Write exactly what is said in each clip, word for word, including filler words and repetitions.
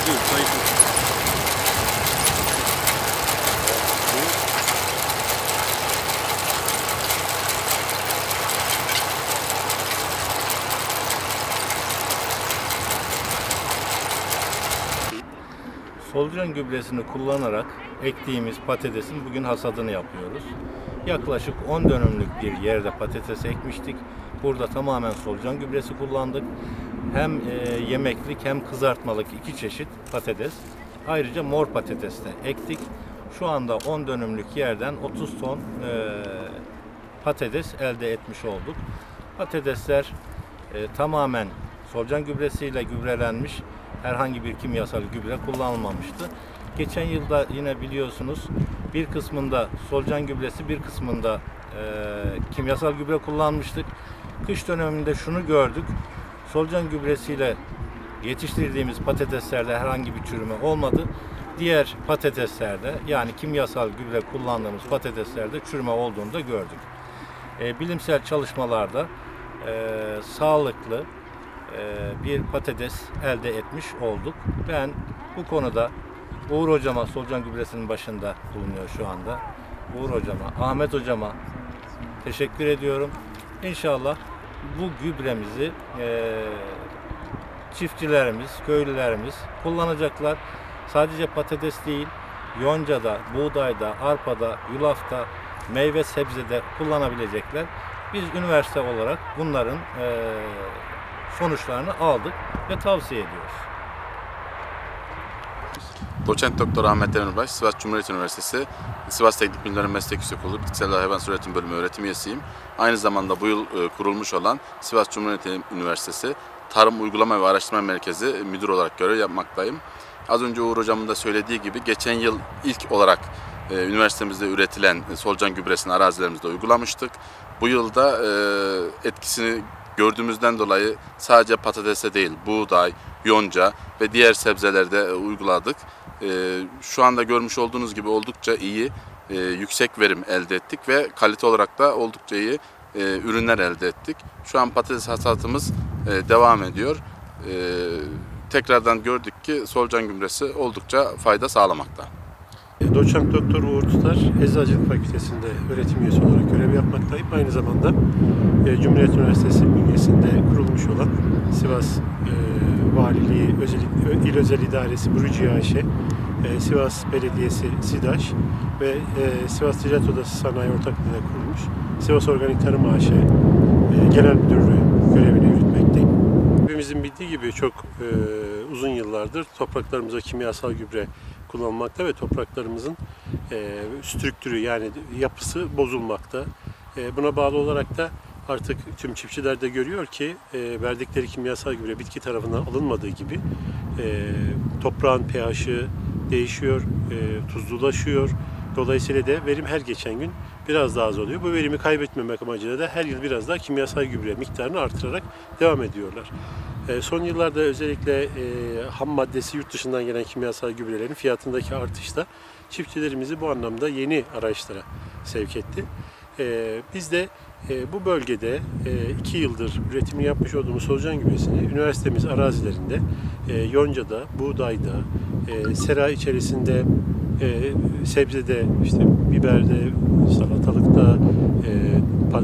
değil, sayısı. Solucan gübresini kullanarak ektiğimiz patatesin bugün hasadını yapıyoruz. Yaklaşık on dönümlük bir yerde patates ekmiştik. Burada tamamen solucan gübresi kullandık. Hem e, yemeklik hem kızartmalık iki çeşit patates. Ayrıca mor patates de ektik. Şu anda on dönümlük yerden otuz ton e, patates elde etmiş olduk. Patatesler e, tamamen solucan gübresiyle gübrelenmiş. Herhangi bir kimyasal gübre kullanılmamıştı. Geçen yılda yine biliyorsunuz bir kısmında solucan gübresi, bir kısmında e, kimyasal gübre kullanmıştık. Kış döneminde şunu gördük. Solucan gübresiyle yetiştirdiğimiz patateslerde herhangi bir çürüme olmadı. Diğer patateslerde, yani kimyasal gübre kullandığımız patateslerde çürüme olduğunu da gördük. E, bilimsel çalışmalarda e, sağlıklı bir patates elde etmiş olduk. Ben bu konuda Uğur Hocama, solucan gübresinin başında bulunuyor şu anda. Uğur Hocama, Ahmet Hocama teşekkür ediyorum. İnşallah bu gübremizi e, çiftçilerimiz, köylülerimiz kullanacaklar. Sadece patates değil, yoncada, buğdayda, arpada, yulafta, meyve sebzede kullanabilecekler. Biz üniversite olarak bunların e, sonuçlarını aldık ve tavsiye ediyoruz. Doçent Doktor Ahmet Demirbaş, Sivas Cumhuriyet Üniversitesi Sivas Teknik Bilimler Meslek Yüksekokulu Bitkisel Hayvansal Üretim Bölümü öğretim üyesiyim. Aynı zamanda bu yıl kurulmuş olan Sivas Cumhuriyet Üniversitesi Tarım Uygulama ve Araştırma Merkezi müdür olarak görev yapmaktayım. Az önce Uğur Hocam'ın da söylediği gibi geçen yıl ilk olarak e, üniversitemizde üretilen solucan gübresini arazilerimizde uygulamıştık. Bu yılda e, etkisini gördüğümüzden dolayı sadece patatese değil, buğday, yonca ve diğer sebzelerde uyguladık. Şu anda görmüş olduğunuz gibi oldukça iyi, yüksek verim elde ettik ve kalite olarak da oldukça iyi ürünler elde ettik. Şu an patates hasatımız devam ediyor. Tekrardan gördük ki solucan gübresi oldukça fayda sağlamakta. Doçent Doktor Uğur Tutar, Eczacılık Fakültesi'nde öğretim üyesi olarak görev yapmaktayım. Aynı zamanda e, Cumhuriyet Üniversitesi bünyesinde kurulmuş olan Sivas e, Valiliği, Özel, İl Özel İdaresi Burucu A Ş, e, Sivas Belediyesi SİDAŞ ve e, Sivas Ticaret Odası Sanayi Ortaklığı'na kurulmuş Sivas Organik Tarım A Ş e, Genel Müdürlüğü görevini yürütmekteyim. Hepimizin bildiği gibi çok e, uzun yıllardır topraklarımıza kimyasal gübre kullanılmakta ve topraklarımızın e, strüktürü, yani yapısı bozulmakta. E, buna bağlı olarak da artık tüm çiftçiler de görüyor ki e, verdikleri kimyasal gübre bitki tarafından alınmadığı gibi e, toprağın pH'i değişiyor, e, tuzlulaşıyor. Dolayısıyla da verim her geçen gün biraz daha az oluyor. Bu verimi kaybetmemek amacıyla da her yıl biraz daha kimyasal gübre miktarını artırarak devam ediyorlar. Son yıllarda özellikle e, ham maddesi yurt dışından gelen kimyasal gübrelerin fiyatındaki artış da çiftçilerimizi bu anlamda yeni araçlara sevk etti. E, biz de e, bu bölgede e, iki yıldır üretimini yapmış olduğumuz solucan gübresini üniversitemiz arazilerinde e, yoncada, buğdayda, e, sera içerisinde, e, sebzede, işte biberde, salatalıkta, e,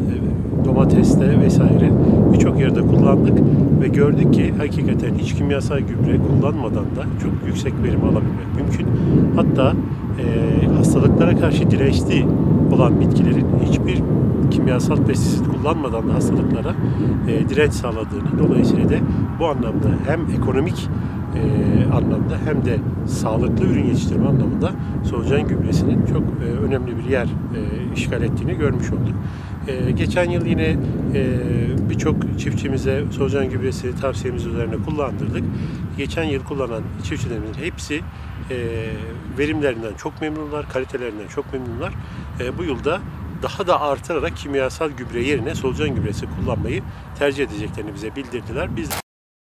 domateste vesaire birçok yerde kullandık ve gördük ki hakikaten hiç kimyasal gübre kullanmadan da çok yüksek verim alabilmek mümkün. Hatta e, hastalıklara karşı dirençli olan bitkilerin hiçbir kimyasal pestisit kullanmadan da hastalıklara e, direnç sağladığını, dolayısıyla da bu anlamda hem ekonomik e, anlamda hem de sağlıklı ürün yetiştirme anlamında solucan gübresinin çok e, önemli bir yer e, işgal ettiğini görmüş olduk. Ee, geçen yıl yine e, birçok çiftçimize solucan gübresi tavsiyemiz üzerine kullandırdık. Geçen yıl kullanan çiftçilerimizin hepsi e, verimlerinden çok memnunlar, kalitelerinden çok memnunlar. E, bu yılda daha da artırarak kimyasal gübre yerine solucan gübresi kullanmayı tercih edeceklerini bize bildirdiler. Biz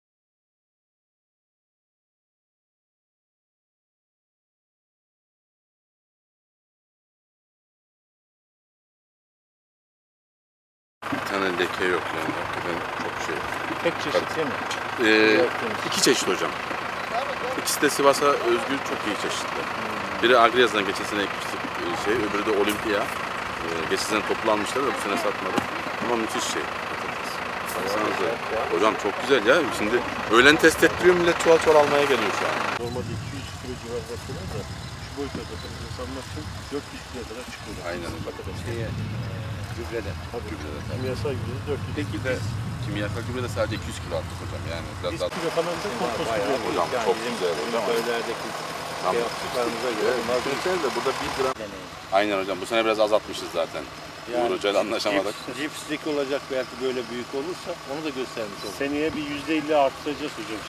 Bir tane leke yok yani. Hakikaten çok şey. Tek çeşit değil mi? Ee, iki çeşit hocam. İkisi de Sivas'a özgü çok iyi çeşitler. Biri Agriyaz'dan geçen sene ekmiştik e, şey, öbürü de Olimpiya. E, geçen sene toplanmışlar da bu sene satmadık. Ama müthiş şey. Patates. Baksanıza. Hocam çok güzel ya. Şimdi öğlen test ettiriyor, millet çuval çuval almaya geliyor şu an. Normalde iki yüz kilo civarında falan da şu boyutta patates almak için dört yüz kilo kadar çıkıyor. Aynen. Patates. Şeye, gübreden. Tabii. Gübreden tabii. Kimyasal gübrede dört yüz. Peki de kimyasal gübre de sadece iki yüz kilo attık hocam. Yani biraz Biz daha... kilo falan da kompost Bayağı gübre. Hocam yani çok bizim güzel hocam. köylerdeki Tamam. şey yaptıklarımıza göre Evet, bunlar düşünsene de burada bir gram... Aynen hocam. Bu sene biraz azaltmışız zaten. yani Uğur Hoca'yla anlaşamadık. cips- Cipslik olacak belki böyle büyük olursa onu da göstermiş olur. Seneye bir yüzde elli arttıracağız hocam